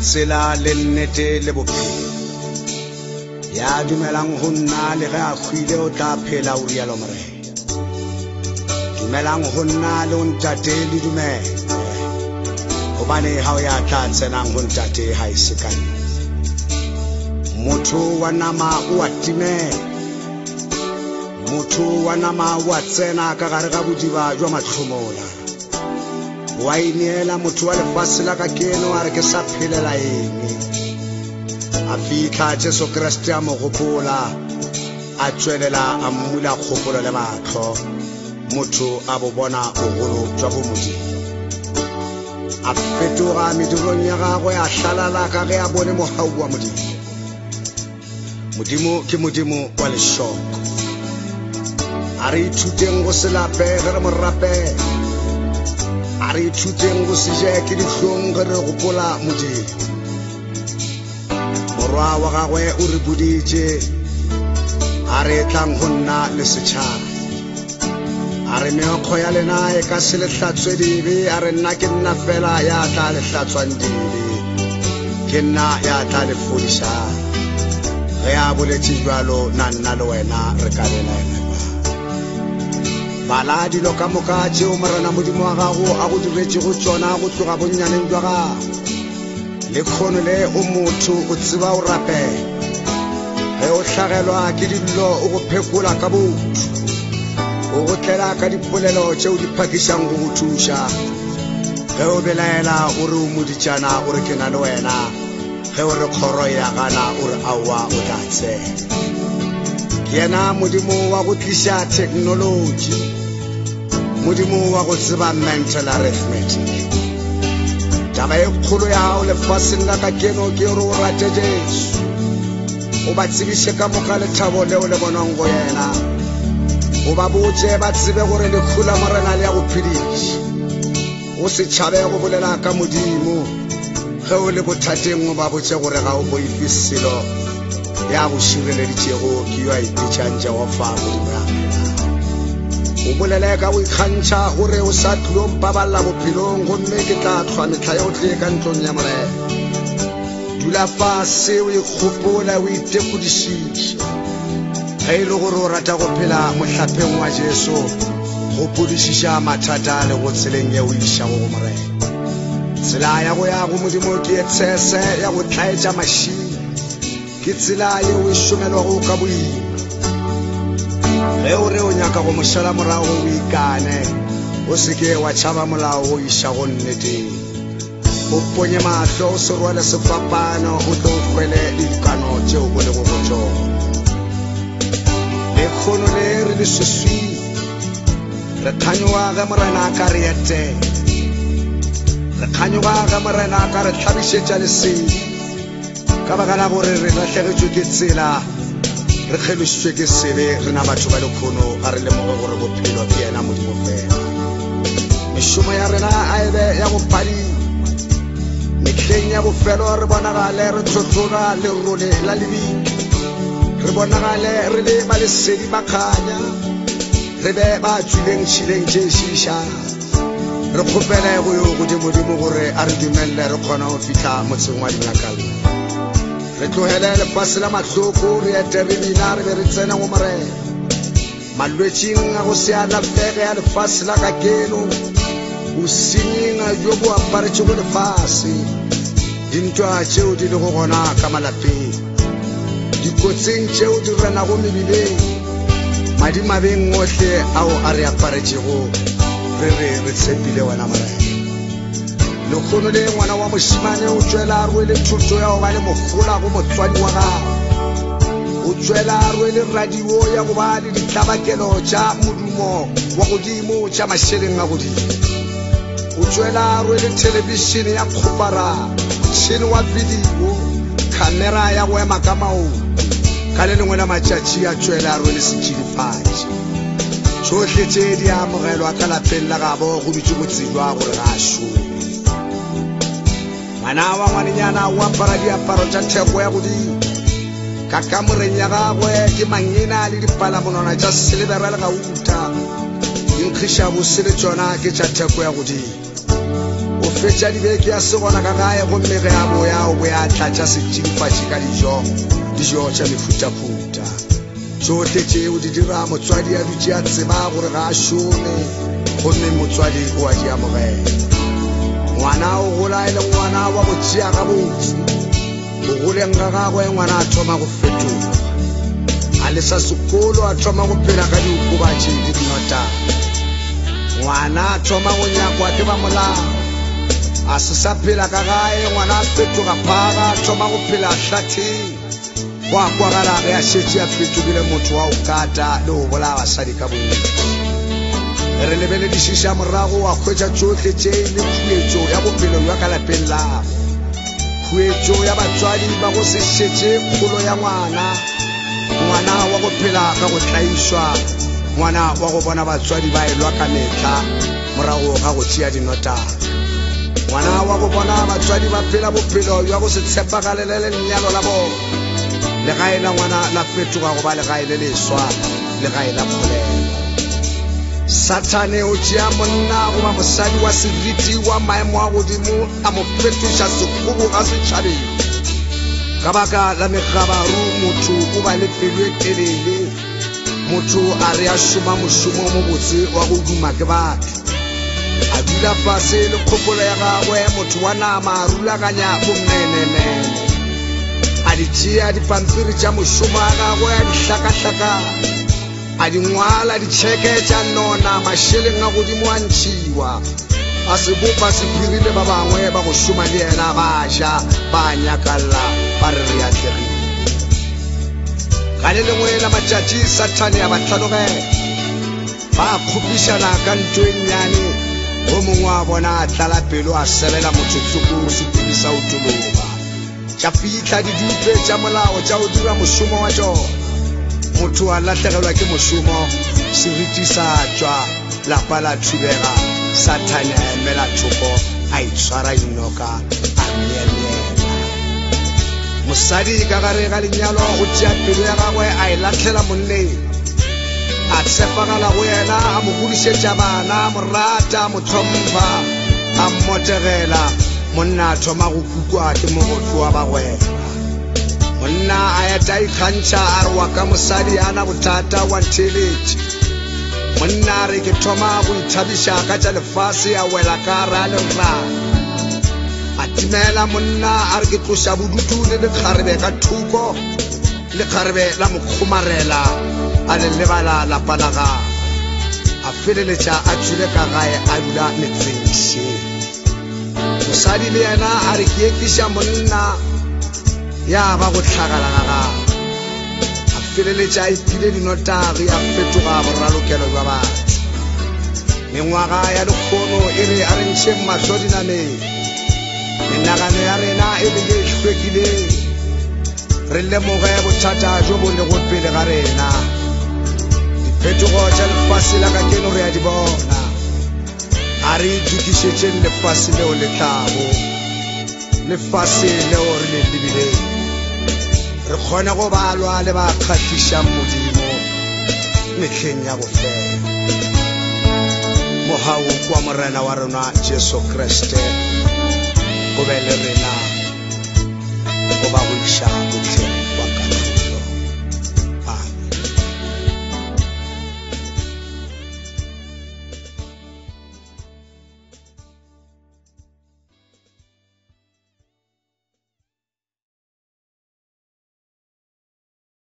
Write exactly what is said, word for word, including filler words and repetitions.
tsela le nnete le bophelo ya dumelang ho nna le ge a khwile o tla phela o rialo morena dumelang ho nna le o ntate le dumele hobane ha o ya tla tsenang ho ntate ha e se ka motho wa nama o atimela motho wa nama wa tsena ka gare ga bodiba jwa matlhomola wa inela motho wa lefatshe la ka keno a re ke sa phelela eng a fitla Jesu Kriste a mo gopola a tswelela a mmula kgopolo le matlho motho a bo bona bogolo jwa bo modimo a fetoga medulong ya gagwe a hlalala ka ge a bone mogau wa modimo modimo ke modimo wa leshoko a re ithuteng go se lape ge re mo rapela a re ithuteng go se je ke dihlong ge re gopola modimo morwa wa gagwe o re buditše a re tlang go nna le setšhaba a re meokgo ya lena e ka se le hlatswe dibe a re nna ke nna fela ya tla le hlatswang dibe ke nna ya tla le fodišang ge a boletše jalo na nna le wena re ka belaela bala dilo ka moka tšeo morena modimo wa gago a go diretše go tšona go tloga bonnyaneng jwa gago le kgono le o motho o tseba o rapela ge o hlagelwa ke dillo o go phekola ka botho o go tlela ka dipolelo tšeo di phakišang go go thuša ge o belaela o re o moditšana o re ke na le wena ge o re kgoro ya gana o re aowa o tla tsena ke yena modimo wa go tliša technology modimo wa go tseba mental arithmetic taba e kgolo ya hao lefatsheng la ka keno ke gore o rate Jesu o ba tsebiše ka moka lethabo leo le bonang go yena o ba botše ba tsebe gore lekgula morena le ya go phediša o se tšhabe go bolela ka modimo ge o le bothateng o ba botše gore ga o boife selo ya go šireleditšego ke yo a ipitšang Jehova modimo ya o bolele ka go ikgantšha gore o sa tlilo mpabalela bophelong gomme ke tla tlhwa metlha ye o tlile ka ntlong ya morena dula fase o ikgopola o itekodišiše ge e le gore o rata go phela mohlapeng wa Jesu go podišiša mathata le go tseleng ye o išago go morena tsela ya go ya go modimo ke e tshese ya go tlaetša mašini ke tsela ye o e šomelwago ka boima ge o re o nyaka go mošala morago o ikane o seke wa tšhaba molao o išago nneteng o ponye mahlo o se rwele sefapano o tlo hwele dikano tšeo o le go go tšona le kgono le re le seswi re kganyoga ge morena a ka re etela re kganyoga ge morena a ka re hlabišetša lesedi ka baka la gore re lahlegetšwe ke tsela re kgelošitšwe ke sebe re na batho ba lekgono ga re lemoge gore bophelo ke yena modimo fela mešomo ya rena a ebe ya go phadima mehleng ya bofelo re bonagale re tlotloga lerole la lebiki re bonagale re le balesedi ba kganya re be ba tswileng tšhileng tše šišana re kgopele go yo godimodimo gore a re dumelele re kgona go fitlha motseng wa dinyakalo re tlogele lefase la mahloko re ete re bina re be re tsena go morena malwetšing a go se alafege ya lefase la ka keno bosenying jo bo aparetše go lefase dintwa tšeo di lego gona ka malapeng dikotsing tšeo di renago mebileng madimabeng ohle ao a re aparetšego re re re tshepile wena morena lekgono le ngwana wa mošimane o tšwela a rwele thuto ya go ba le mogola go motswadi wa gago o tšwela a rwele radio ya go ba le ditlabakelo tša modumo wa godimo tša mašeleng a godimo o tšwela a rwele telebišene ya kgopara motšhene wa video camera ya go ema ka maoto ka le lengwe la matšatši a tšwela a rwele setšidifadi tšohle tše di amogelwa ka lapeng la gabo go bitše motsedwa gore ga a šome ngwana wa ngwanenyana o apara diaparo tša theko ya godimo ka kamoreng ya gagwe ke mangena le dipalamonwana tša selebera le gauta dinkgiša bose le tšona ke tša theko ya godimo o fetša dibeke ya segona ka gae gomme ge a boya o ya tlatša setšhidifatši ka dijo dijo tša mefutafuta tšohle tšeo di dira motswadi a dutše a tseba gore ga a šome gomme motswadi o a di amogela ngwana o gola e le ngwana wa go tšea gabotse go goleng ga gagwe ngwana a thoma go fetoga a lesa sekolo a thoma go phela ka diokobatši le dinotana ngwana a thoma go nyakwa ke ba molao a se sa phela ka gae ngwana a fetoga phaga a thoma go phela hlatheng go a kwagala ge a šetše a fetogile motho wa go kata le go bolaya basadi ka bontsi re lebeledišiša morago a hwetša tšohle tše le khuetšo ya bophelo bja ka lapeng lago khuetšo ya batswadi ba go se šetše kgolo ya ngwana ngwana wa go phela ka go tlaišwa ngwana wa go bona batswadi ba elwa ka metla morago ga go tšea dinotana ngwana wa go bona batswadi ba phela bophelo bja go se tshepagalele le lenyalo la bona legae la ngwana la fetoga go ba legae le leswa legae la kgolelo Satane o tšea monna goba mosadi wa seriti wa maemo a godimo a mo fetoša sekgobo ga setšhabeng ka baka la megabaru motho o ba le pelo e telele motho a re a šoma mošomo mo botse wa go duma ke batho a dula fase le kgopolo ya gagwe motho wa nama a rulaganya bommenenene a di tšea dipampiri tša mošomo a gagwe a di hlakahlakana a di ngwala ditšheke tša nona mašeleng a godimo a ntšhiwa a se bopa sephiri le ba bangwe ba go šoma le yena ba ja ba nyakalla ba re re atlegile ka le lengwe la matšatši Satane a ba hlalogela ba kgopišana ka ntho e nnyane go mongwe wa bona a tlala pelo a sebela motsotsoko sephiri sa utologa tša fitlha didupe tša molao tša go dira mošomo wa tšona motho a lahlegelwa ke mošomo seriti sa tšwa lapa la thubega Satane a emela thoko a itshwara dinoka a mmeemela mosadi ka gare ga lenyalo go tšea pelo ya gagwe a e lahlela monneng a tshepagala go yena a mo godišetša bana a mo rata a mo hlompha a mmotegela monna a thoma go kukwa ke mogotlo wa bagwela monna a ya ta ikgantšha a re wa ka mosadi a na bothata wa ntheletše monna a re ke thoma go ithabiša ka tša lefase a wela ka ra lerana a timela monna a re ke tloša bodutu le lekgarebe ka thoko lekgarebe la mo kgomarela a le lebala lapa la gagwe a feleletša a tšwile ka gae a dula metseng še mosadi le yena a re ke ekiša monna ya ba go tlhagala ga gagwe a feleletša a ipile dinotagi a fetoga boralokelo jwa batho mengwaga ya lekgono e re a re ntšheng mahlo dinameng menagano ya rena e le ye hlwekileng re lemoge bothata jo bo lego pele ga rena diphetogo tša lefase la ka keno re a di bona a re itukišetšeng lefase leo le tlago lefase leo re le lebileng re kgone go balwa le ba kgahlišang modimo mehleng ya bofelo mohau kwa morena wa rona Jesu Kriste go be le rena go ba go iša